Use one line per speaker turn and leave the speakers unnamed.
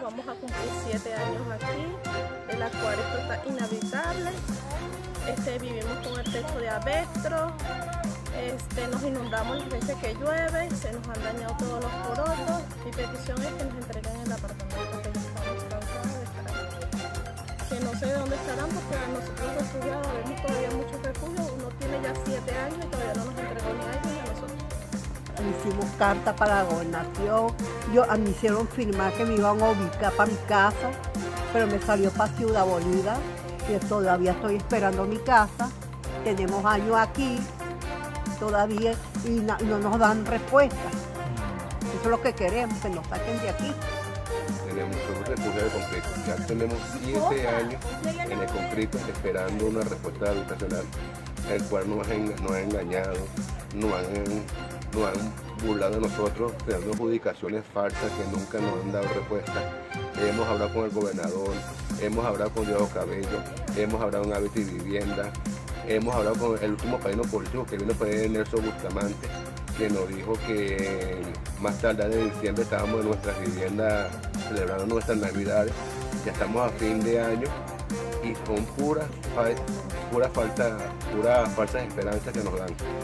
vamos a cumplir 7 años aquí, de la cual esto está inhabitable. Vivimos con el techo de asbesto, nos inundamos las veces que llueve, se nos han dañado todos los porotos. Mi petición es que nos entreguen el apartamento, que ya estamos cansados de estar aquí. Que no sé de dónde estarán, porque a nosotros refugiados vemos todavía muchos refugios. Uno tiene ya 7 años y todavía no nos entregó ni a ellos ni a nosotros.
Hicimos carta para la gobernación, me hicieron firmar que me iban a ubicar para mi casa, pero me salió para Ciudad Bolívar y todavía estoy esperando mi casa. Tenemos años aquí todavía y no nos dan respuesta. Eso es lo que queremos, que nos saquen de aquí.
Somos refugiados de Concreto. Ya tenemos 7 años en el Concreto esperando una respuesta habitacional, el cual nos ha engañado, nos han burlado de nosotros, creando adjudicaciones falsas que nunca nos han dado respuesta. Hemos hablado con el gobernador, hemos hablado con Diego Cabello, hemos hablado con Hábitat y Vivienda, hemos hablado con el último padrino político que vino, Nelson Bustamante, que nos dijo que más tarde en diciembre estábamos en nuestras viviendas celebrando nuestras navidades. Ya estamos a fin de año y son puras falsas esperanzas que nos dan.